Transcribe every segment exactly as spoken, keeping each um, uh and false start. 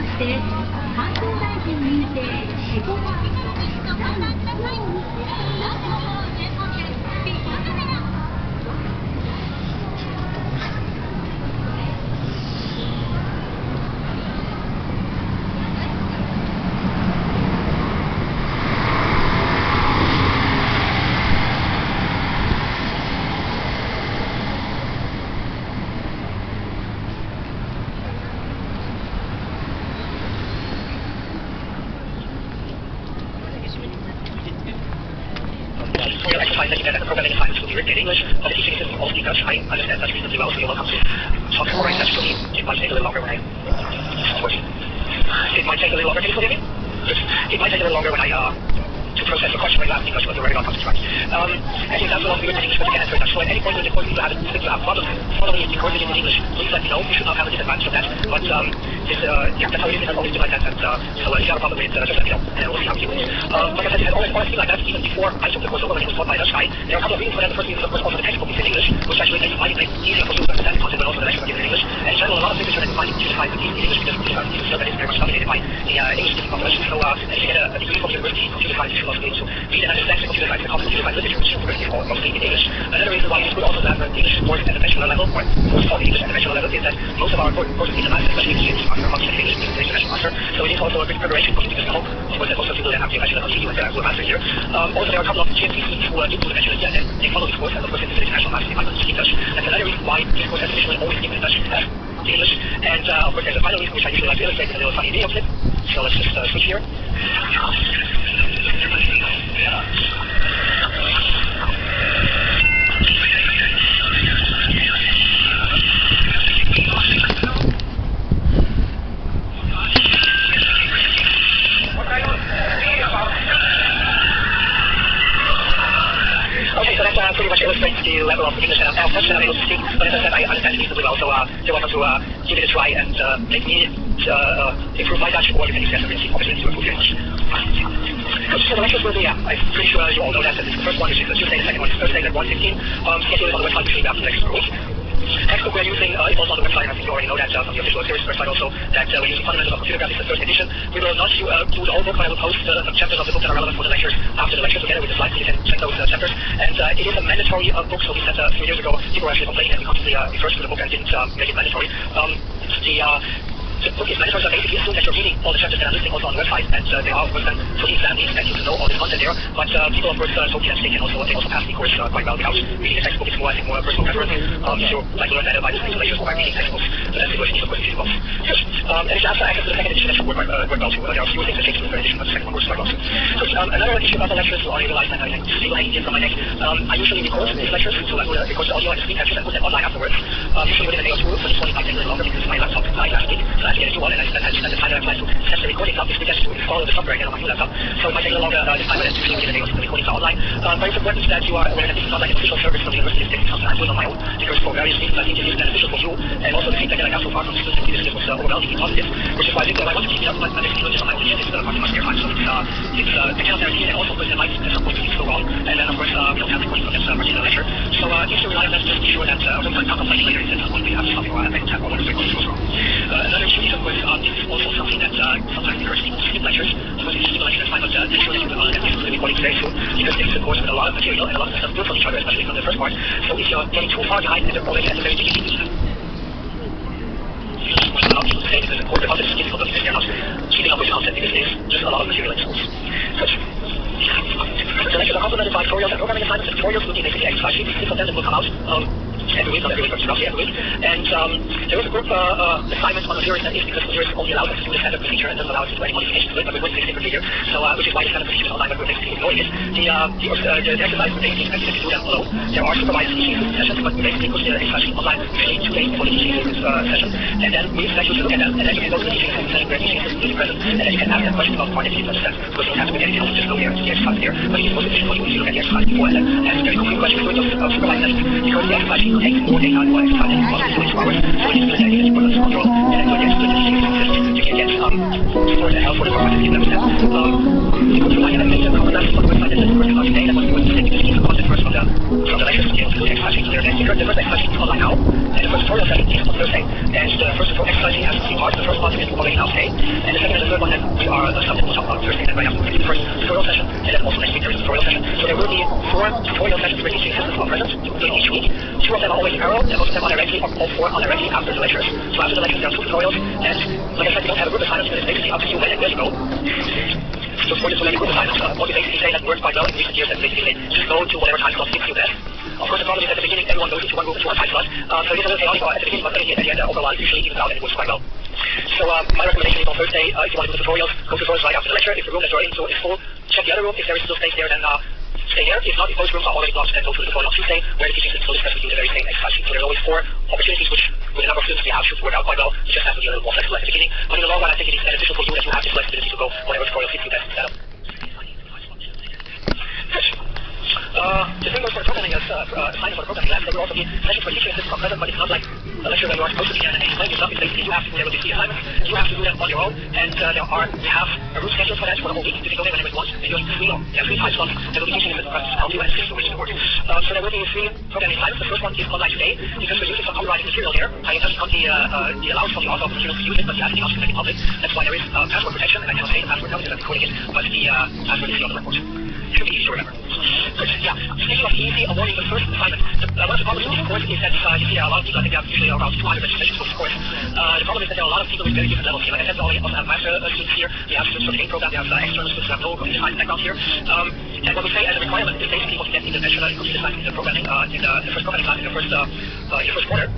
て関東大臣認定しごばん Find that you get at the programming assignments will be written in English, but the teaching system also speaks Dutch. I understand Dutch reasonably well, so you're welcome to talk more in Dutch to me. It might take a little longer when I... It might take a little longer. Can you forgive me? It might take a little longer when I, uh... to process the question when you ask because you was already not coming to right. Um, I think that's the one we were taking English, but again, it's very Dutch. So at any point when the course you have, if you have problems following it, recording it in English, please let me know. You should not have a disadvantage of that. But, um, this, uh, yeah, that's how it is. I've always been like that. And, uh, so uh, if you have a problem with it, uh, just let me know. And we'll see how we do it. Um, like I said, it had always, always been like that even before I took the course over when it was taught by a Dutch guy. There are a couple of reasons for that. The first reason is, of course, also the textbook is in English, which actually makes it easier for you to understand the content, but also the lecture is in English. And in general, a lot of literature that you find, you find in English because these are these are very much dominated by the uh, English-speaking population. So, uh, if you get a, a degree from university in computer science, you should also be able to read and understand the computer science, the common computer science literature, which is mostly in English. Another reason why it's good also to have English course at the bachelor level, or course taught in English at the bachelor level, is that most of our courses in the master, especially in the master, are English, in the international master. So it is also a good preparation for you because the whole, of course, there's also people that have the bachelor continue with their master here. Um, also, there are a couple of G M C students who uh, did do the bachelor here, and then they follow this course, and of course, in the international master, they might not speak Dutch. That's another reason why this course has traditionally always given Dutch as English. And uh, of course, there's a final reason which I usually like to illustrate with a little funny video clip. So let's just uh, switch here. Okay, so that uh, pretty much illustrates the level of English that I'm not able to speak, but as I said, I understand it reasonably well, so uh, you're welcome to uh, give it a try and uh, make me uh, uh, improve my Dutch, or you can use the opportunity to improve your English. So the lectures will be, yeah, I'm pretty sure you all know that, that this is the first one, which is Tuesday, the second one is Thursday at one fifteen. Um, schedule is on the website, usually after next week. Textbook we're using uh, is also on the website, and I think you already know that uh, from the official series website also, that uh, we're using Fundamentals of Computer Graphics, the third edition. We will not uh, do the whole book, but I will post uh, some chapters of the book that are relevant for the lectures after the lecture together with the slides, so you can check those uh, chapters. And uh, it is a mandatory uh, book, so we said uh, a few years ago, people were actually complaining that we constantly uh, referred to the book and didn't um, make it mandatory. Um, the uh, The book is mandatory, so basically assume that you're reading all the chapters that I'm listing also on the website, and uh, they are, of course, then for the exam, they expect you to know all the content there. But uh, people, of course, uh, told me that they can also, they also pass the course uh, quite well without reading the textbook. It's more, I think, more a personal preference. Um, if you like to learn better by listening to lectures or by reading textbooks, so that's the question, of course, if you both. Yes. Um, and it's after access to the second edition that should work, uh, work well too. Uh, there are fewer things that change in the third edition, but the second one works quite well too. So um, another issue about the lectures, so I realized that I still hanging here from my neck. Um, I usually record these lectures, so I would uh, record the audio and the screen captures and put them online afterwards. Um, usually within a day or two, so this one might take a little longer because my laptop died last week, so I had to get a new one, and I spent and the time that I plan to test the recording stuff, this week I just to install the software again on my new laptop. So it might take a little longer uh, this time, but it's usually within a day or two the recordings are online. Um, but it's important that you are aware that this is not like an official service from the university, it's taking something I'm doing on my own, because for various reasons I think it is beneficial for you, and also the feedback that I got so far from students and leaders was uh, overwhelmingly positive, which is why I think that I want to keep it up, but basically not just on my own initiative, but on my spare time. So it's, uh, it's uh, the kind of guarantee, and also of course there might at some point be things go wrong, and then of course uh, we don't have recording from this uh, particular lecture. So uh, if you rely on that, just be sure that uh, don't not complaining later if at some point we have something wrong, I don't have all the recordings goes wrong. Uh, another issue is of course um, this is also something that uh, sometimes encourages people to skip lectures. Of course, if you skip a lecture, that's fine, but uh, make sure that you uh, listen to the recording very soon, because this is a course with a lot of material and a lot of stuff built from each other, especially from the first part. So if you're getting too far behind and they're already at the very beginning, not to say because the core concept is difficult, because they're not keeping up with the concept, because there's just a lot of material in schools. So, the lectures are complemented by tutorials and programming assignments, and tutorials will be basically exercise sheets. Six of them that will come out um, every week, not every week, but roughly every week. And um, there is a group uh, uh, assignment on Osiris that is because Osiris only allows us to do the standard procedure and doesn't allow us to do any modifications to it, but we're going to fix the procedure. So, uh, which is why the standard procedure is online, but we're basically ignoring it. The, uh, the, uh, the, the exercise we're basically expected to do them below. There are supervised teaching sessions, but we basically put the exercise sheet online usually two days before the teaching uh, session. And then we expect you to look at them, and then you can go to the teaching assistant saying where teaching assistant is present, and then you can ask them questions about part if you understand, because you don't have to do anything else, just go there and do the exercise there. But it is most efficient for you if you look at the exercise before and then ask very concrete questions with those uh, supervised sessions, because the exercise sheet takes more data than what exercise is possible to do in two hours. So it is good that you put under control, and then when you explain the teaching assistant, you can get um, support and help for the program if you understand. Um, you can provide an amazing content for the website that says, of course, today, that was going to take you to the content first from the, from the lectures to be able to do the exercise sheet there. And the first exercise sheet is online now, and the first tutorial session is on Thursday, and the first exercise sheet has three parts. the first one is already now today, and the second and the third one that we are uh, subject to talk about Thursday, and right after the first tutorial session, and then also next week there is a tutorial session. So there will be four tutorial sessions for teaching systems are present during each week. Two of them are always in parallel, and most of them are directly, or all four are directly after the lectures. So after the lectures there are two tutorials, and like I said, we don't have a group assignment, but it's basically up to you when and where you go. So for this group assignments, uh, what we basically say that works quite well in recent years, that basically just go to whatever time slot gives you best. Of course, the problem is at the beginning, everyone goes into one group into one time slot. Um, so it is a little chaotic at the beginning, but at the end, over a while, it usually evens out and it works quite well. So uh, my recommendation is on Thursday, uh, if you want to do tutorials, go to tutorials right after the lecture. If the room that you're into is full, check the other room. If there is still space there, then uh, stay there. If not, if those rooms are already blocked, then go to the tutorial on Tuesday, where the teaching will discuss with you the very same exercise sheet. So there's always four opportunities, which with the number of students we have should work out quite well. You just have to be a little more flexible at the beginning. But in the long run, I think it is beneficial for you that you have this flexibility to go whatever tutorial fits you best instead of. Uh, the thing goes for the programming as uh, uh, assignment for the programming lab, there will also be sessions for teaching assistants are present, but it's not like a lecture where you are supposed to be and explain yourself. It's basically you have to be able to see assignments, you have to do them on your own, and uh, there are, we have a route schedule for that for the whole week. You can go there whenever you want, and you're free, there are three time slots that will be teaching assistants to help you and assist you with support. Uh, so there will be three programming assignments. The first one is online today, because we're using some copyrighted material here. I have got the, uh, uh, the allowance from the author of the material to use it, but the asking us to make it public. That's why there is uh, password protection, and I cannot say the password now because I'm recording it, but the uh, password is here on the report. It should be easy to remember. Good. Yeah. Speaking of easy, avoiding the first assignment, the, uh, one of the problems with this course is that uh, you see there are a lot of people, I think there are usually around two hundred registrations for this course. Uh, the problem is that there are a lot of people with very different levels here. Like I said, we already also have master uh, students here, we have students from the A program, we have uh, external students who have no computer science background here. Um, and what we say as a requirement is basically what you get in the bachelor in computer science in the programming, uh, in the, the first programming class in the first, uh, uh, in the first quarter.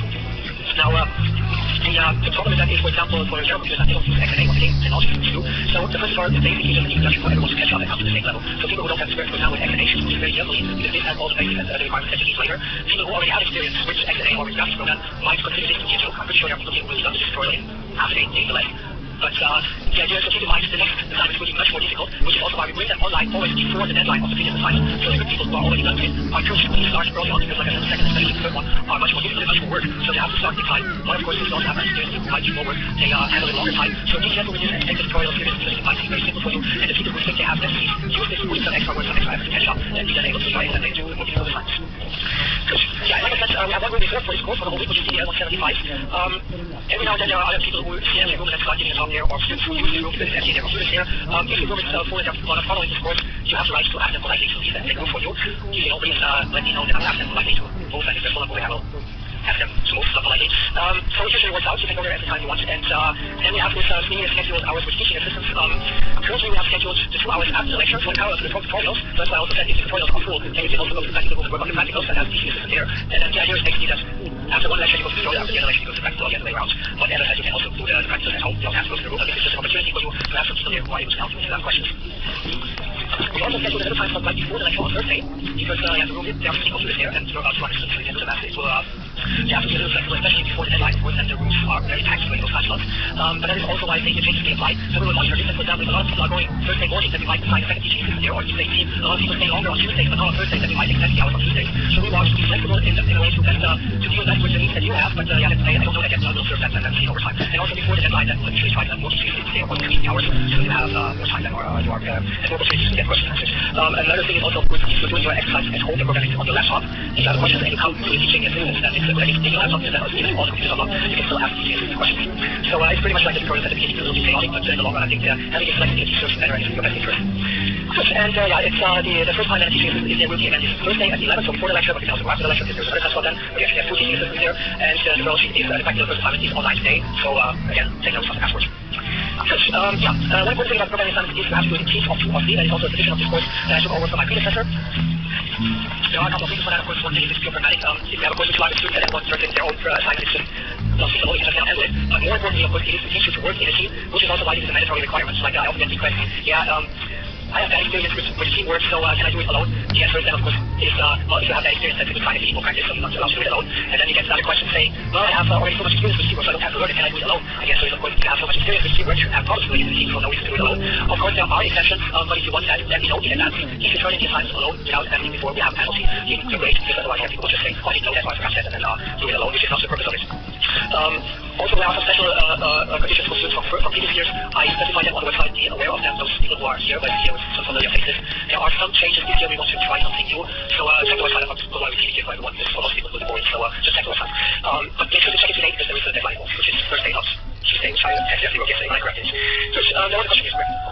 Now, uh, the, uh, the problem is that if, for example, for general computer science, they don't use X N A, what they can also use to do. So the first part is basically just an introduction for everyone to catch up and come to the same level. So people who don't have experience, for example, with X N A should use very carefully, because this has all the basics and uh, the requirements that you need later. People who already have experience with X N A or with graphics program might consider this to be a joke. I'm pretty sure there are people who will done this tutorial in half a day, day delay. But uh, the idea is to keep in mind the next assignment will be much more difficult, which is also why we bring them online always before the deadline of the previous assignment. So the people who are already done with it are encouraged to start early on, because like I said, the second, especially the third one, are much more difficult and much more work. So they have to start in time. But of course, if you don't have experience, you might do more work. They uh, handle it longer time. So be careful with this and take the tutorial seriously, because it might be very simple for you. And the people who think they have necessities, use this with some extra work, some extra effort to catch up, and be then able to try it and they do more difficult assignments. Good. Yeah, like I said, uh, we have one room reserved for this course for the whole week, which is D D L one seventy-five. Um, every now and then there are other people who see every room that's not giving a talk there, or students who use the room because it's empty, there are students here. Um, if the room is uh, full and they're not following this course, you have the right to ask them politely to leave and make room for you. Usually don't please uh, let me know that I'm asking them politely to move, and if they're full of I will ask them to move uh, politely. Um, so it usually works out. You can go there every time you want. And uh, then we have this uh, linear scheduled hours with teaching assistants. Um, currently we have scheduled the two hours after the lecture for parallel to the tutorials. So that's why I also said if the tutorials are full, then you can also go to the practical room and work on the practicals and have teaching assistants there. And then the idea is basically that after one lecture you go to the tutorial, after the other lecture you go to the practical, the other way around. But as I said, you can also do the, the practicals at home. You don't have to go to the room. I think it's just an opportunity for you to have some people there who are able to help you if you have questions. We also scheduled a little time slot right before the lecture on Thursday, because uh, yeah, the room, there are fifty computers there, and there are about two hundred students, so you can do the math. It will, uh, you have to be a little flexible, especially before the deadline, of course, and the rooms are very packed during those time slots. Um, but that is also why they changes may apply. So we will monitor this, and for example, if a lot of people are going Thursday morning, then we might assign a second teaching assistant there, or if they see a lot of people stay longer on Tuesdays, but not on Thursdays, then we might extend the hours on Tuesdays. So we want to be flexible in, in a way to best, uh, to deal best with the needs that you have, but uh, yeah, let's say, I don't know that yet, so we'll serve that and then see over time. And also before the deadline, then we'll usually try to more teaching assistants there, or increase the hours, so you have uh, more time than or, uh, you are, uh, and more opportunities to get questions answered. Um, another thing is also, of course, if you're doing your exercise at home, the programming on your laptop, if you have questions and you come to the teaching assistant, then it's like taking your laptop, and then even all the computers unlocked, you can still ask the teaching assistant questions. So uh, it's pretty much like the tutorials at the beginning, it's a little bit chaotic, but in the long run, I think uh, having a flexibility serves better and is your best interest. Good. And uh, yeah, it's uh, the, the first time that a teaching assistant is there with you, and this Thursday at eleven, so before the lecture, but it's also after the lecture, because there's another class then, we actually have two teaching assistants there, and uh, the role sheet is, uh, the practical first assignment is online today, so uh, again, take notes on the password. Good. Um, yeah, uh, one important thing about programming assignments is you have to do it in teams of two or three. That is also a tradition of this course that I took over from my predecessor. There are a couple of things for that, of course. One thing is pure pragmatic. Um, if you have a course with large students and everyone circulates their own uh, assignment, it's just not feasible, you just can't handle it. But more importantly, of course, it is to teach you to work in a team, which is also why this is a mandatory requirement. So like uh, I often get the question, yeah, um, I have that experience with, with teamwork, so uh, can I do it alone? The answer is then, of course, is, uh, well, if you have that experience, then you can find a teamwork practice, so you're not allowed to do it alone. And then you get another question saying, well, I have uh, already so much experience with teamwork, so I don't have to learn it, can I do it alone? The answer is, of course, if you have so much experience with teamwork, you have problems doing it in the team, so no reason to do it alone. Of course, there are exceptions, um, but if you want that, let me know in advance. If you turn in the assignments alone without asking before, we have a penalty. You can great, because otherwise you have people just saying, oh, I didn't know that, so I forgot that, and then uh, do it alone, which is not the purpose of it. Um, also, there are some special uh, uh, conditions for students from, from previous years. I specified them on the website, be aware of them, those people who are here, but here with some familiar faces. There are some changes this year, we want to try something new, so uh, check the website, I'm not going to repeat it here for everyone, this for most people will be boring, so uh, just check the website. Um, but make sure to check it today, because there is a deadline, which is Thursday, not Tuesday, which I definitely wrote yesterday when I corrected it. Good. Um, now what question is, correct?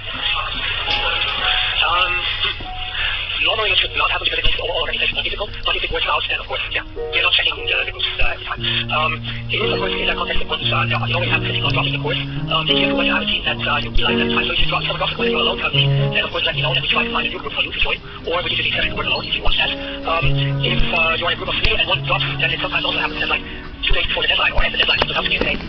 Um, normally it should not happen because it makes all organizations more difficult, but if it works out, then of course, yeah, we're not checking the, the groups uh, every time. Um, it is, of course, in that context important, uh, you always have critical dropping the course. Um, be careful when you have a team that uh, you realize that time. So if you drop, come across the course you're alone currently, then of course let me know, and we try to find a new group for you to join, or we usually accept the course alone if you want that. Um, if uh, you're in a group of three and one drops, then it sometimes also happens that like two days before the deadline or at the deadline, so helps me say,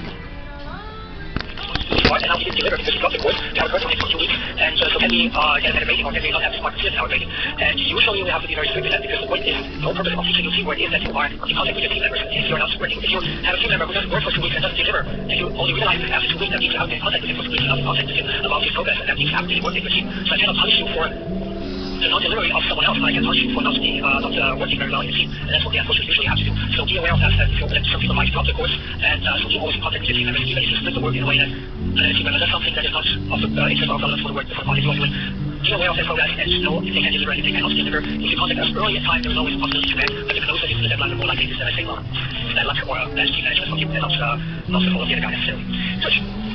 and now he didn't deliver because he dropped the course. We have a person for two weeks, and uh, so can we uh, get a better rating or can we not have smart decision in our rating? And usually we have to be very strict with that because the point is the whole purpose of teaching you teamwork is that you are in contact with your team members. If you are not working, if you have a team member who doesn't work for two weeks and doesn't deliver, and you only realize after two weeks that you need to have in contact with him for two weeks, you have contact with him about his progress, and that means you have to be working with your team. So I cannot punish you for the non-delivery of someone else, but I can punish you for not being uh, not uh, working very well in the team, and that's what the unfortunately usually have to do. So be aware of that. That you know, some people might drop the course, and uh, so you always in contact with your team members, even if you split the work in a way that uh, team member does something that is not of the uh, interest or relevant for the work for the project you're doing. Be aware of their progress and know if they can deliver and if they cannot deliver. If you contact us early in time, there is always a possibility to back, but the closer you to the deadline, the more likely it is that I say, well, bad luck or uh, bad team management from you, and not uh, not the fault of the other guy necessarily. Good.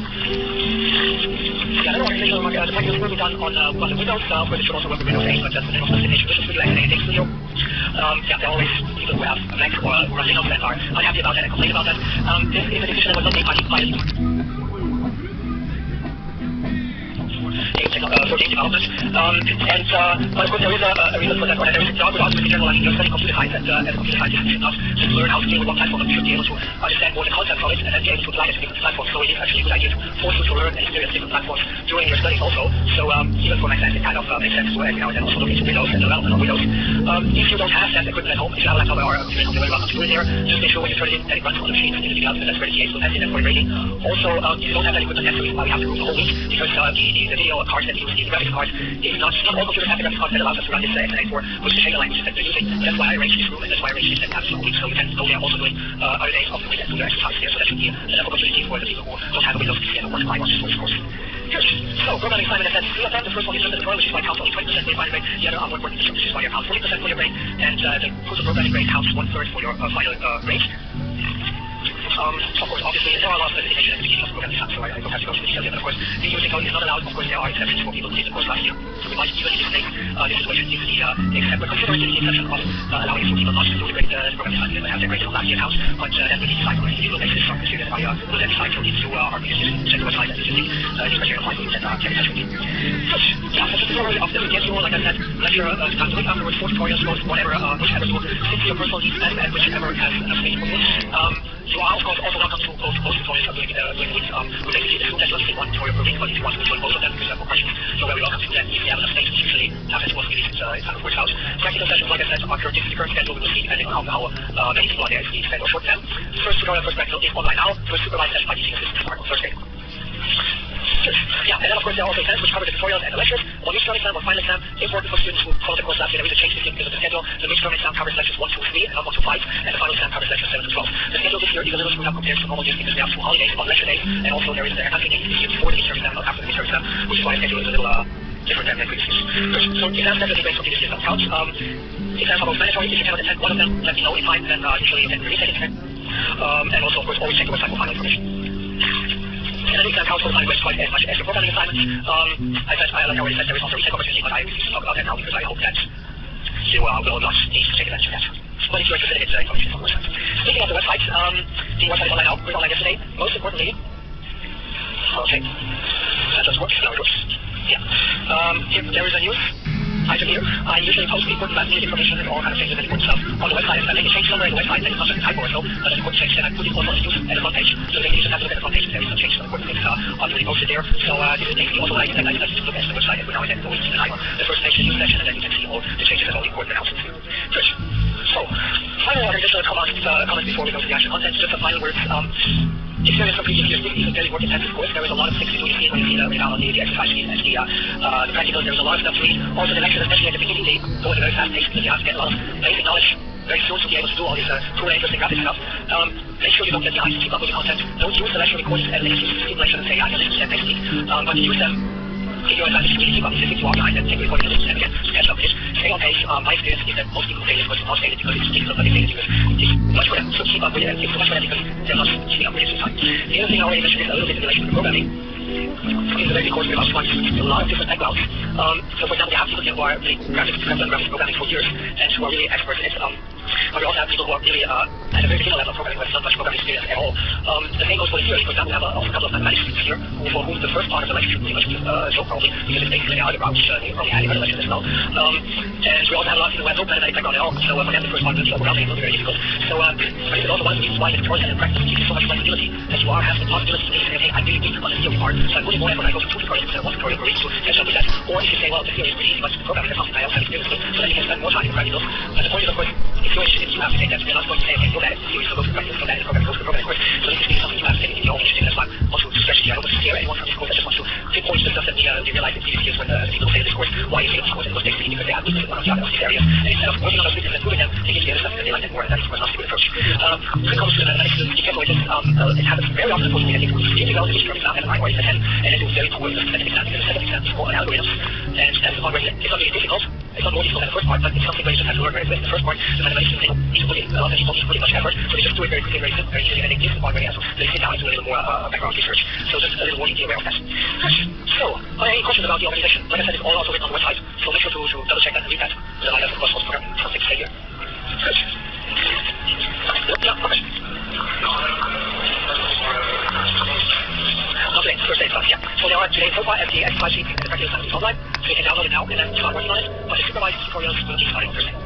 Yeah, another organizational remark, uh, the practice will be done on, uh, on the Windows, uh, of course it should also work with Windows eight, but that's the name of specification. Visual Studio X and A X Studio. Um, yeah, there are always people who have a Mac or uh, who run Linux that are unhappy about that and complain about that. Um, this is a decision that was not made by by for game development. Um, and, uh, but of course there is a, a reason for that, or there is a job without in general. I mean, you're studying computer science, and uh, as a computer scientist, you should not just learn how to deal with one platform, but you should be able to understand more the concept of it, and then be able to apply it to different platforms. So it is actually a good idea to force you to learn and experience different platforms during your studies also. So um, even for myself, it kind of uh, makes sense to every now and then also look into Windows and development on Windows. Um, if you don't have that equipment at home, if you have a laptop or a computer, you're very welcome to do it there. Just make sure when you turn it in that it runs on the machine and anything else, and that's ready to test it and for rating. Also, um, if you don't have that equipment, that's the reason why we have to group the whole week, because uh, the, the, the video cards that we use, the graphics cards, is not, not all computers have the graphics cards that allows us to run this uh, X N A four, which is the Shadowline language that they're using. That's why I arranged this group, and that's why I arranged this and have some weeks, so we can go there also doing uh, other days of the week and do their exercise there. So that should be enough opportunity for the people who don't have a Windows P C and don't want to buy one for this course. Good. So, programming assignment, I said three of them. The first one is just the tutorial, which is why it counts only twenty percent for your final grade. The other onward working, which is why it counts forty percent for your grade. And uh, the course of programming grade counts one third for your uh, final uh, grade. Um, so of course, obviously, there are a lot of specifications at the beginning of the programming time, so I, I don't have to go into the details here, but of course, the using code is not allowed. Of course, there are exceptions for people who did the course last year. So we might even need to take uh, this situation into the uh, except, but consider it the exception of uh, allowing for people not to do the grade, uh, the programming assignment and have their grade from last year counts, but uh, then we need to decide on an individual basis from the student by uh, will then decide to lead to uh, our previous check the website and usually uh, this criteria applies to you and uh, get in touch with you. So, yeah, that's a tutorial of the schedule, like I said, lecture uh, time to week afterwards, four tutorials, most whatever, uh, whichever will fit your personal needs and, and whichever has enough space for you. Um, you are, of course, also welcome to post both tutorials during the uh, week. Um, we basically assume that you'll see one tutorial per week, but if you want to join both of them because you have more questions, you're very welcome to that. If you have enough space, which usually happens once a week, it's, uh, it kind of works out. Practical sessions, like I said, are current, the current schedule. We will see depending on how, how uh, many people are there, if we extend or shorten them. First tutorial, first practical is online now. First supervised session by teaching assistant start on Thursday. Yeah, and then of course there are also exams which cover the tutorials and the lectures. One midterm exam or final exam, important for students who follow the course last year. There is a change this year because of the schedule. The midterm exam covers lectures one to three and not one to five, and the final exam covers lectures seven to twelve. The schedule this year is a little screwed up compared to normal years because we have two holidays on lecture days, and also there is the accounting day this year before the midterm exam, not after the midterm exam, which is why the schedule is a little uh, different than previous years. So exams definitely based on previous years don't count. Um, exams are both mandatory. If you cannot attend one of them, let me know in time, and uh, usually attend the second. Um, and also of course always check the website for final information. And then exam counts for final grades quite as much as your programming assignments. Um, I said, I, like I already said, there is also a recheck opportunity, but I refuse to talk about that now because I hope that you uh, will not need to take advantage of that. But if you're interested in it, uh, information from the website. Speaking of the website, um, the website is online now. It was online yesterday. Most importantly, okay, that does work. Now it works. Yeah. Um, if there is a news item here, I usually post important last minute information and all kind of things and important stuff on the website. If I make a change somewhere in the website, then it's not just a typo or so, but an important change, then I put it also on the news at the front page. So then you just have to look at the front page if there is some change, some important things uh, already posted there. So uh, this is basically also like, like I like to look at the website every now and then, always keep an eye on the first page, the news section, and then you can see all the changes and all the important announcements. Good. So, final organizational comments, uh, comments before we go to the actual content, just some final words. Um, Experience from previous years, this is a very work intensive course. There is a lot of things to do. You see when you see the read on the, the exercise sheet and the, uh, uh, the practicals. There is a lot of stuff to read. Also the lectures, especially at the beginning, they go at a very fast pace because you have to get a lot of basic knowledge very soon to be able to do all this uh, cool and interesting graphic stuff. Um, make sure you don't get behind to keep up with the content. Don't use the lecture recordings as an excuse to skip lecture and say, I can listen to that next week. Um, but use them If you're trying to really keep up, if you are behind, then take a recording and again, catch up with it. Stay on pace. Um, my experience is that most people fail because it's not stated because it's ridiculous, but they fail because it's much better. So keep up with it and it's so much better because they're not keeping up with it in time. The other thing I already mentioned is a little bit in relation to programming. In the very course, we have quite a lot of different backgrounds. Um, so, for example, we have people who are really graphics, who have done graphics programming for years and who are really experts in it. Um, but we also have people who are really uh, at a very beginner level of programming who have not much programming experience at all. Um, the same goes for the theory. For example, we have a, also a couple of mathematics students here who, for whom the first part of the lecture should pretty much be uh, joke probably because it's basically algebra, which uh, they probably had in other lectures as well. Um, and we also have a lot of people who have no mathematic background at all. So, uh, for them, the first part of the programming will be very difficult. So, uh, I think it's also one of the reasons why the tutorials and practice gives you so much flexibility that you are having the possibility to say, hey, I really need to understand the theory part, so I'm putting more effort. I go to two tutorials instead of one tutorial per week to catch up with that. Or if you say, well, the theory is pretty easy, but the programming is something I also have experience with, so then you can spend more time in practical. But the point is, of course, if you're interested, you have to take that. You're not going to say, okay, go bad at the theory, so go to practice, go bad at the programming, go to the programming course. So this is something you have to take in your own initiative. That's why I want to stress it. I don't want to scare anyone from this course. I just want to pinpoint the stuff that we, uh, we realize in previous years when uh, people say this course, why you fail this course, and those things because they have weaknesses in one of the other of these areas. And instead of working on those weaknesses and improving them, they get the other stuff because they like it more, and that is, of course, not a good approach. Um, when it comes to the mathematics, you can avoid this. Um, uh, it happens very often, unfortunately, that people do really well in the exam and nine or eight to ten, and they do very poor in the second exam because the second exam is more on algorithms, and that's not really, it's not really difficult. It's not more difficult than the first part, but it's something where you just have to learn very quick. The first part, the mathematicians, they don't need to put in, a lot of people need to put in much effort, so they just do it very quickly, very, very easily, and they give the part very well. So they sit down and do a little more uh, background research. So just a little more to be aware of that. So, uh, any questions about the organization? Like I said, it's all also written on the website, so make sure to, to double check that and read that. So I have, of course, most program something to say here. Good. Yeah, okay. Okay, first aid stuff, yeah. So there are today so far empty exercise sheets and the practice assignments online, so you can download it now and then start working on it, but the supervised tutorials will be starting on Thursday.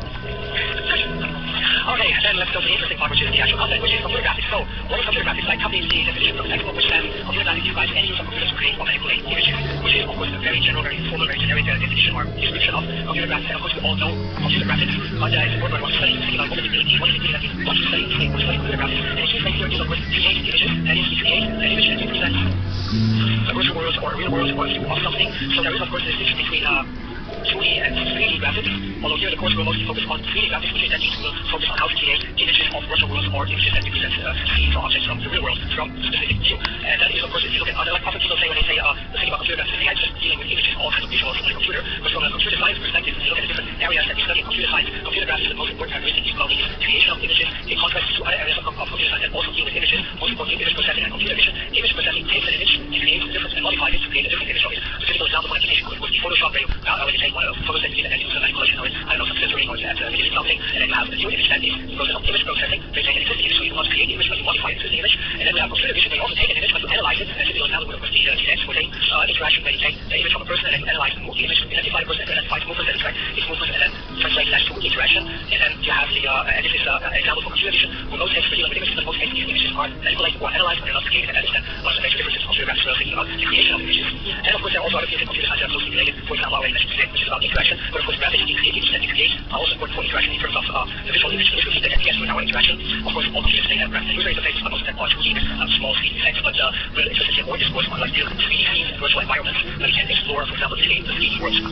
Okay, then let's go to the interesting part, which is the actual content, which is computer graphics. So, what is computer graphics? Like companies, the definition of the textbook, which says computer graphics utilize any use of computers to create or manipulate images, which is, of course, a very general, very informal, very generic uh, definition or description of computer graphics. And, of course, we all know computer graphics, but uh, it's important when one studies, thinking about what does it really mean, what does it mean that we want to study, say, we're studying computer graphics. And the key thing here is, of course, create images, that is, you create an image that represents a virtual world or a real world or a view of something. So there is, of course, a distinction between uh, two D and three D graphics, although here the course will mostly focus on three D graphics, which is that you will focus on how to create images of virtual worlds or images that represent uh, scenes or objects from the real world from a specific view. And that is, of course, if you look at other, like often people say when they say uh, the thing about computer graphics, they are just dealing with images, all kinds of visuals on a computer. But from a computer science perspective, if you look at the different areas that we study in computer science, computer graphics is the most important characteristic is about the creation of images in contrast to other areas of, of computer science that also deal with images, most importantly image processing and computer vision. Image processing takes an image, it creates a difference and modifies it to create a different image of it. A typical example of an application would be Photoshop, where you, uh, when you take one of the photos that you see and then you do a manipulation of it, I don't know, some filtering or that uh, video something, and then you have a new image that is the process of image processing. They take an existing image, so you want to create the image, but you modify an existing image, and then we have computer vision, where you also take an image, but you analyze it. And a typical example would of course be uh, the exporting uh, interaction, where you take the image of a person and then you analyze the, the image, identify the person, identify its movement, and track its movement, and then translate that to interaction. And then you have the, uh, and this is uh, an example for computer vision, where most cases we're dealing with images, but most cases these images are manipulated or analyzed, but they're not created, and that is then one of the major differences of computer graphics when thinking about the creation of images. And of course there are also other fields in computer science that are closely related. For example, I already mentioned today, which is about interaction, but of course graphics, the creative images that you create are also important for interaction in terms of uh, the visual image, the visual feedback that we get with our interaction. Of course, all computers today have graphics and user interfaces, but most of them are two D, uh, small screen effects, but uh, we're interested in more discourse on like three D scenes and virtual environments that we can explore, for example, the three D worlds.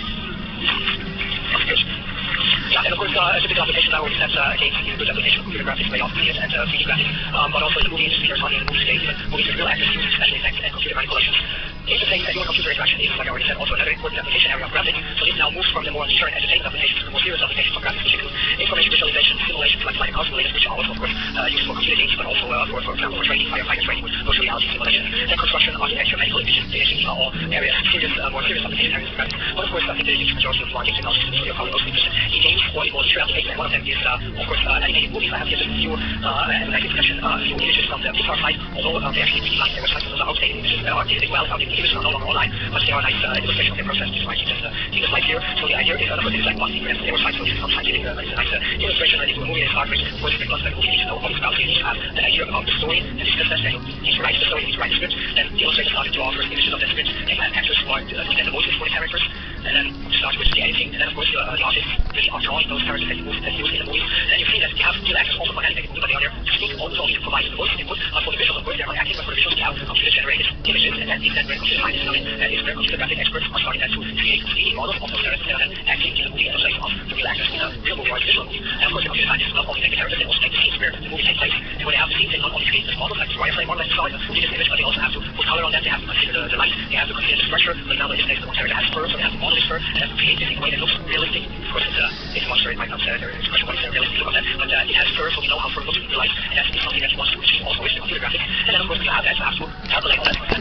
Yeah, and of course, uh, a typical application that already sets uh, a good application of computer graphics, very often and uh, three D graphics, um, but also in the movie industry, there's money in the movie space, even movies with real actors using special effects and computer manipulations. Interface and human computer interaction is, like I already said, also another important application area of graphics. So this now moves from the more leisure and entertainment applications to the more serious applications of graphics, which include information visualization, simulation, like flight and car simulators, which are also, of course, uh, used for computer games, but also, uh, for, for example, for training, firefighter training with virtual reality simulation, then construction, architecture, medical imaging, imaging are all areas, serious, uh, more serious application areas of graphics. But of course, I think the huge majority of markets and also are probably most interested in games or in more leisure applications, and one of them is, uh, of course, uh, animated movies. I have here just a few, uh, and I can mention a few images from the Pixar site, although uh, they actually really like their website, so those are outdated images that are edited well, outdated images are no longer online, but they are a nice uh, illustration of their process. Just like you just uh, see the slide here. So the idea is, uh, of course, it is like one secret, they were site, so this is not scientific, uh, it's a nice uh, illustration that is a movie that is hard, which of course, because the movie needs to know what it's about, so you need to have an idea about the story, and discuss that, and you need to write the story, you need to write the script, then the illustrator started to offer images of that script, and have actors who are uh, to get the motion for the characters, and then start with the editing, and then of course the, uh, the artists really are drawing those characters that you move, that you use in the movie, and you see that you have real actors also for animated movie, but they are there to speak, also only to provide the voice input, uh, for the visuals, of course, they're not acting, but for the visuals, we have computer-generated images, and that is then where computer scientists come in, and is where computer graphic experts are starting then to create three D models of those characters that are then acting in the movie in the place of the real actors in a real movie or a visual movie. And of course, the computer scientists not only make the characters, they also make the scenes where the movie takes place, and when they have the scenes, they not only create this model, like the wireframe model that you saw in the previous image, but they also have to put color on them, they have to consider the, the light, they have to consider the structure. For example, in this case, the monster that has fur, so they have to model this fur, and have to create this in a way that looks realistic. Of course, it's, uh, it's a monster, it might not say there is a question what is the realistic look of that, but uh, it has fur, so we know how fur looks in the light, and that's something that he wants to achieve also with the computer graphics. And then, of course, we have that, so have to calculate all that content.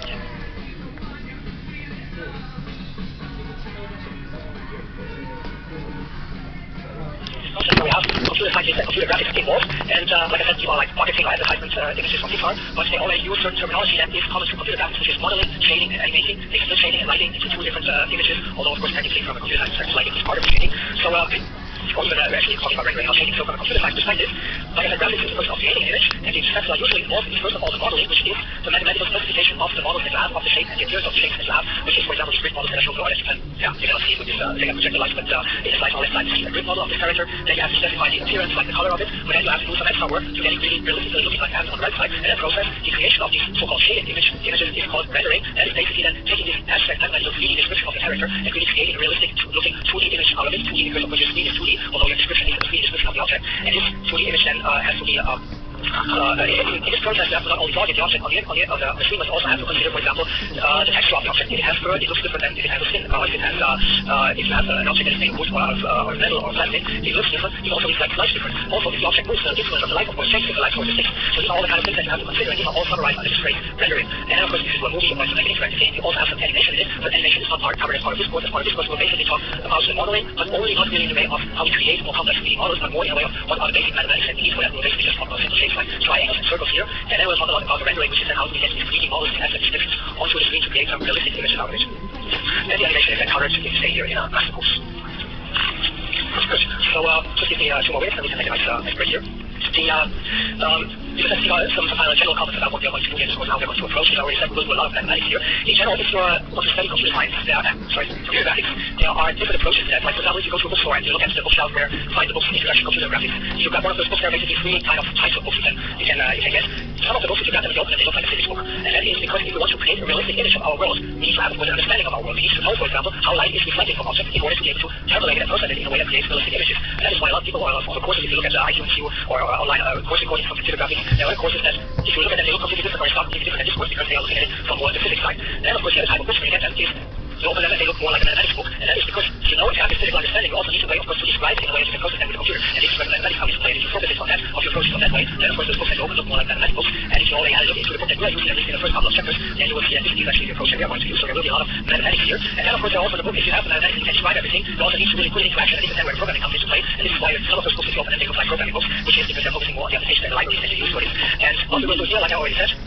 So we have computer scientists and computer graphics involved, and uh, like I said, you are like marketing or advertisement uh, images from Pixar, but they already use certain terminology that is common to computer graphics, which is modeling, shading, and animating. They split shading and lighting into two different uh, images, although of course technically from a computer science perspective, lighting is part of the shading. So uh, or even uh, we're actually talking about rendering or shading, so from a computer science perspective, like I said, graphics is the process of creating an image, and the steps are usually involved in first of all the modeling, which is the mathematical specification of the models that you have, of the shape and the appearance of the shapes that you have, which is, for example, these grid models that I showed earlier. You can, yeah, you cannot see it with this, uh, they can project the light, but uh, in the slide on the left side, you see a grid model of this character. Then you have to specify the appearance, like the color of it, but then you have to do some extra work to get it really realistically looking like it has on the right side, and that process, the creation of these so-called shaded image, images is called rendering. That is basically then taking this abstract mathematical three D description of the character and really creating a realistic looking two D image out of it. two D because of course your screen is two D, although your description is a three D description of the object, and this two D image then uh, has to be uh, Uh, in, in this process, you have to not only target the object on the, on the, on the, on the screen, but also have to consider, for example, uh, the texture of the object. If it has fur, it looks different than if it has a skin. Uh, if it has, uh, uh, if you have uh, an object that is made of wood or out of uh, or metal or plastic, it looks different. It also reflects light different. Also, if the object moves, the influence of the light, of course, changes the light towards the stick. So these are all the kind of things that you have to consider, and these are all summarized under this phrase rendering. And then, of course, if you do a movie or something interactive game, you also have some animation in it, but animation is not part, covered as part of this course. As part of this course, we'll basically talk about the modeling, but only not really in the way of how we create more complex three D models, but more in the way of what are the basic mathematics that we need for that. We'll basically just talk about simple shapes like triangles and circles here, and then we'll talk a lot about the rendering, which is then how do we get these three D models and abstract descriptions onto the screen to create some realistic images out of it. And the animation is then covered, you can say here in a master course. Good. So uh, just give me uh, two more minutes and we can make a nice, uh, nice break here. The, uh, um, you can see uh, some, some final general comments about what we are going to do in this course, how we are going to approach it. I already said we will do a lot of mathematics here. In general, if you uh, want to study computer science, there are, sorry, computer graphics, there are different approaches to that. Like, for example, if you go to a bookstore and you look at the bookshelf where you find the books in Introduction to Computer Graphics, you grab one of those books. There are basically three kind of types of books you can, you can, uh, you can get. Some of the books, if you grab them, you open them, they look like a physics book. And that is because if we want to create a realistic image of our world, we need to have a good understanding of our world. We need to know, for example, how light is reflecting from objects in order to be able to calculate it and process it in a way that creates realistic images. And that is why a lot of people, or a lot of courses, if you look at the I Q Q or, or online uh, course recording from computer graphics, there are courses that, if you look at them, they look completely different or start completely different than this course because they are looking at it from more the physics side. Then, of course, the other type of books when you get them is you open them and they look more like a mathematics book, and that is because if you know if you have this physical understanding, you also need a way, of course, to describe it in a way that you can process them with a computer. And this is where mathematics comes into play. If you focus it on that, or if you approach it on that way, then of course those books that you open look more like mathematics books. And if you already had a look into the book that we are using, at least in the first couple of chapters, then you will see that this is actually the approach that we are going to use. So there will be a lot of mathematics here. And then, of course, there are also the book, if you have the mathematics, you can describe everything. You also need to really put it into action, and this is then where programming comes into play. And this is why some of those books, if you open them, they look like programming books, which is because they're focusing more on the application and the libraries that you use for this. And what we will do here, like I already said,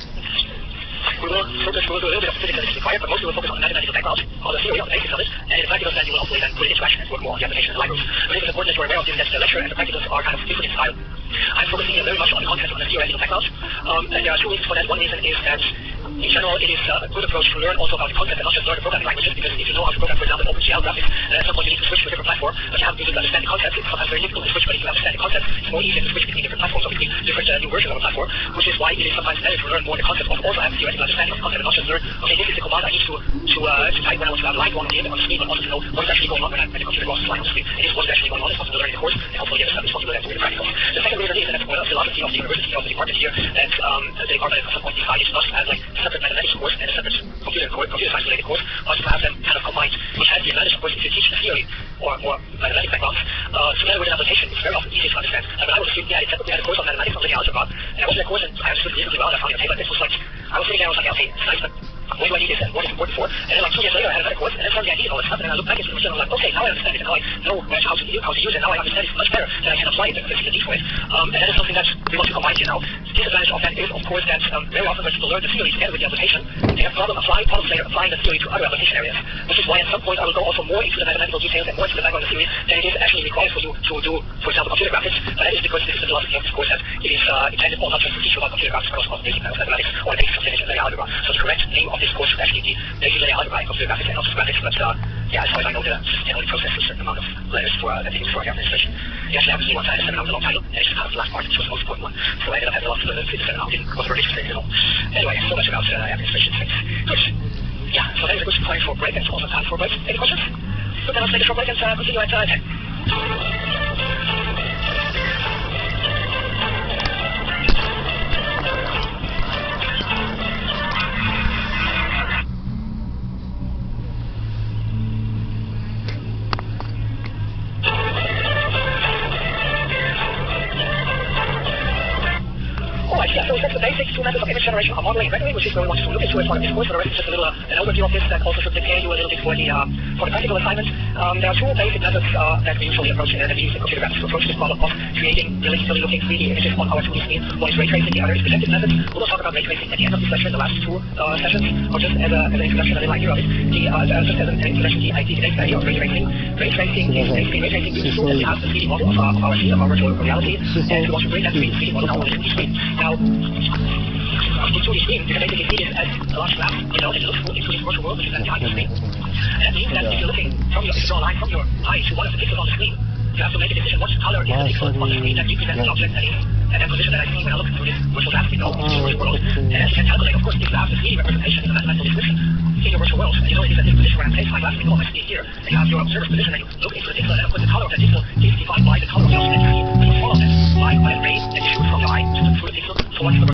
we will focus, we will do a little bit of physics that is required, but mostly we'll focus on the mathematical background, on the theory, on the basics of it, and in the practicals then you will hopefully then put it into action and work more on the application and the libraries. But it is important that you're aware of this, that the lecture and the practicals are kind of different in style. I'm focusing here very much on the content on the theoretical background, um, and there are two reasons for that. One reason is that in general, it is uh, a good approach to learn also about the concept and not just learn the programming languages, because if you know how to program, for example, OpenGL graphics, then at some point you need to switch to a different platform, but you have to understand the concept. It's sometimes very difficult to switch, but if you understand the concept, it's more easier to switch between different platforms or between different uh, new versions of a platform, which is why it is sometimes better to learn more the concept of also have a theoretical understanding of the concept and not just learn, okay, this is the command I need to to, uh, to type when I want to have a line going on the image on the screen, but also to know what is actually going on when, I, when the computer goes to line on the screen. It is what is actually going on, it's possible to learn in the course, and hopefully get a possible to do in the practical. The second reason is that the philosophy of the university, of the department here, that um, the department at some point decided not to have like separate mathematics course and a separate computer course, computer science related course, but to have them kind of combined, which has the advantage, of course, if you teach the theory or more mathematics backgrounds, uh, together with an application, it's very often easy to understand. And when I was a student, yeah, I we had a course on mathematics on linear algebra, and I was in a course and I understood reasonably well, and I found it okay, but this was like, I was sitting there, I was like, okay, it's nice, but when do I need this and what is important for? And then like two years later I had another course, and then suddenly I needed all this stuff, and then I look back into the machine and I'm like, okay, now I understand it, and now I know how to, how to use it, now I understand it much better, then I can apply it, and there's a need for it. Um, and that is something that we want to combine here now. The disadvantage of that is, of course, that um, very often when people learn the theory together with the application, they have problem applying, problems later applying the theory to other application areas, which is why at some point I will go also more into the mathematical details and more into the background of the theory than it is actually required for you to do, for example, computer graphics. But that is because this is the philosophy of this course, that it is uh, intended not just to teach you about computer graphics, but also about basic mathematics or basic linear and linear algebra. So the correct name of this course should actually be basic linear algebra and computer graphics and also graphics, but uh, yeah, as far as I know, the you know, the process a certain amount of letters for uh, that they use for the administration. You actually have to see one side of the seminar with a long title, and it's just kind of the last part, which was the most important one. So I ended up having a lot of the seminar, didn't go very interesting at all. Anyway, so much about uh, administration things. Good. Yeah, so that is a good time for a break, and it's also time for a break. Any questions? So then let's take a short break and uh, continue at uh, ten. image generation, uh, modeling, and rendering, which is where we want to look into as part of this course. For the rest, it's just a little uh, an overview of this that also should prepare you a little bit for the uh, for the practical assignment. Um, there are two basic methods uh, that we usually approach, uh, that we use in computer graphics to approach this problem of creating realistically looking three D images on our two D screen. One is ray tracing, the other is projective methods. We'll talk about ray tracing at the end of this lecture. The last two uh, sessions, or just as, a, as an introduction, a little idea of it. The, uh, uh, just as an introduction, the idea, today's idea of ray tracing. Ray tracing is basically ray tracing used to enhance the three D model of, uh, of our scene, of our virtual reality, and we want to bring that three D model now on the two D screen. Now, the two D screen, you can basically see it as a large map, you know, and it looks into this virtual world, which is behind the screen. And that means that if you're looking from your, if you draw a line from your eye to one of the pixels on the screen, you have to make a decision what color is the pixel on the screen that represents the object that is, and that position that I see when I look through this virtual map, you know, into the virtual world. And as you can calculate, of course, if you have the three D representation in the mathematical description in your virtual world, and you know it is at this position where I'm placed my glass window on my screen here, and you have your observer's position, and you look into the pixel, and of course the color of that pixel is defined by the color of the object that you see, and you follow that by, by a ray that you shoot from your eye to the, through the pixel towards the